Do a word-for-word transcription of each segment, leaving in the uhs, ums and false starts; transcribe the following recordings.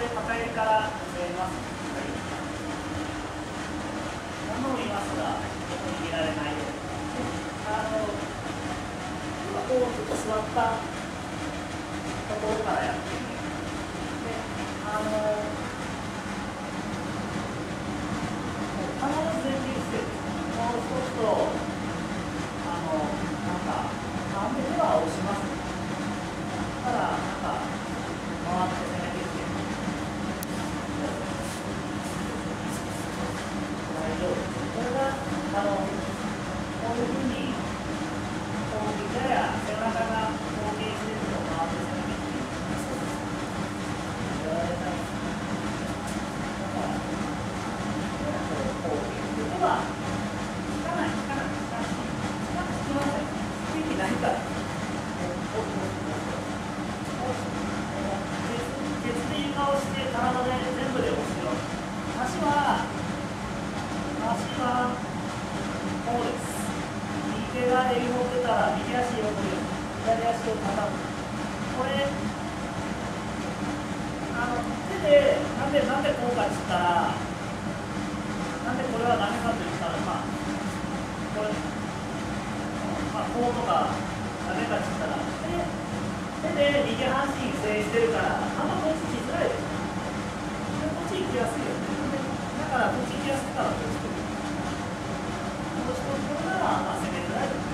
で片襟から攻めます。物を言いますが、握られないように。あの今こうちょっと座ったところからやってみる。で、あの必ず前傾姿勢です。もう少しと、あのなんか、なんで手は押します。ただ、なんか、回って攻めていって。大丈夫です。これが、あの、こういうふうに、こうやや背中が後傾しているのを回って攻めていって。やられたい。だから、こう、こう、ここは、効かない、効かない、効かない。効きません。効いてないから。ケツで床をして体で全部で押すよ。足は足はこうです。右手が襟持ってたら右足を振る。左足を畳む。これあの手でなんでなんでこうかって言ったらなんでこれはダメかと言ったらまあこれまあこうとかダメかって言ったら手で右半身制してるから、あんまこっち来づらいです。こっち行きやすいよね。だからこっち行きやすいからこっち来る。こっち来るならまあ攻めづらいよね。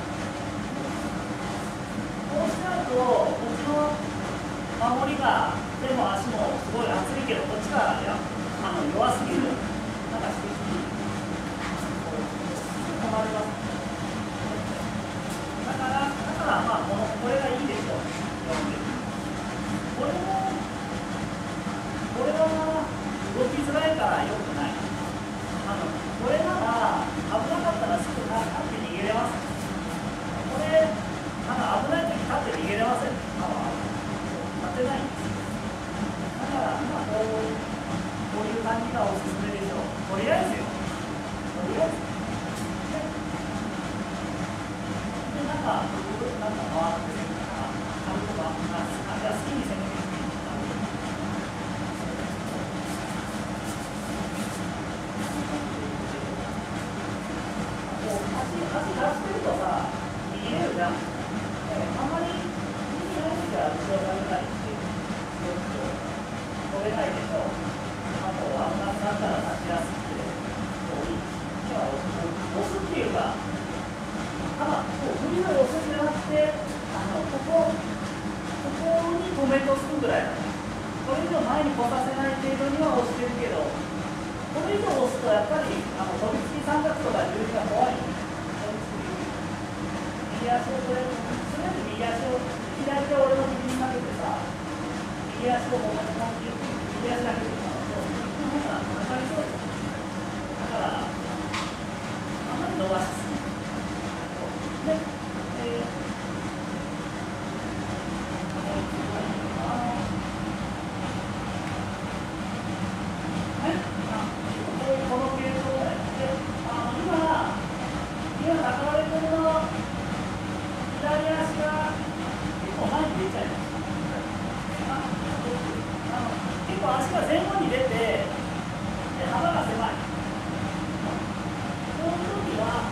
こうしちゃうと、こっちの守りが手も足もすごい厚いけど、こっちがやあの弱すぎる。なんかしてきて、止まります。だから、だからまあこのこれがいいでしょう。これも、これは動きづらいから良くない。あのこれなら危なかったらすぐ立って逃げれます。これ、なんか危ないとき立って逃げれません。立てないんです。だから、まあ、こう、こういう感じがおすすめでしょう。とりあえずよ。とりあえず。で、なんか、なんか回ってるから、軽く回ってます。あ、じゃあ好きに攻めていっていいかな。こう、足、足出してるとさ、逃げれるじゃん。あんまり、右の足が後ろが出たりして、取れないでしょう。あと、あんなになったら立ちやすくて、こういい。じゃあ、押すっていうか、ただ、こう、振りの押すんじゃなくて、あの、ここ、ここにコメントするぐらいなの。これ以上前に来させない程度には押してるけど、これ以上押すとやっぱり、あの、飛びつき三角とか十字が怖い。右足をとりあえず、とりあえず右足を、左手を俺の首にかけてさ、右足をこんな感じで、右足だけでさ、そう、なんか分かりそうです。だから、あんまり伸ばしすぎ。で、えー足が前後に出て、で幅が狭い。こういう時は、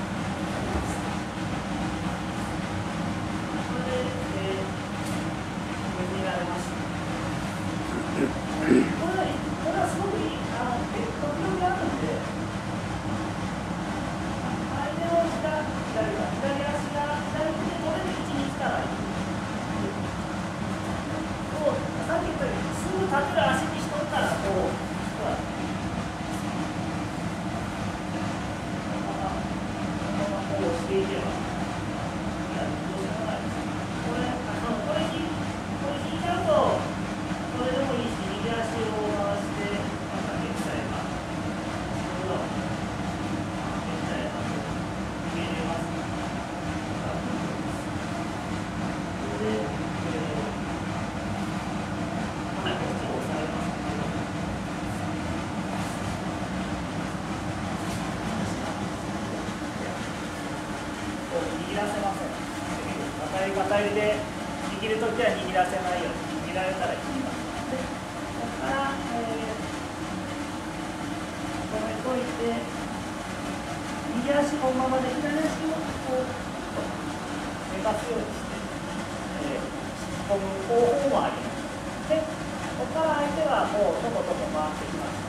これで、えー、見られます。これは、これはすごくいい。あの、時々あるんで、相手の下、左が、左足が、左手でこれで位置に来たらいい。こう、さっき言ったように、すぐ立てる足にしとったら、こう、ほら。こうしていけば、いや、どうしようもないです。これ、あの、これ引、これ引いちゃうと、これでもいいし、右足を回して、なんか蹴っちゃえば、これは、蹴っちゃえば、逃げれます。で、えー、かなりこっちを押さえます。握らせません。片襟片襟で握るときは握らせないように、握られたら引きます。で、ここからで、右足このままで左足をこう寝かすようにして、えー、突っ込む方法もあります。で、ここから相手はこうとことと回ってきます。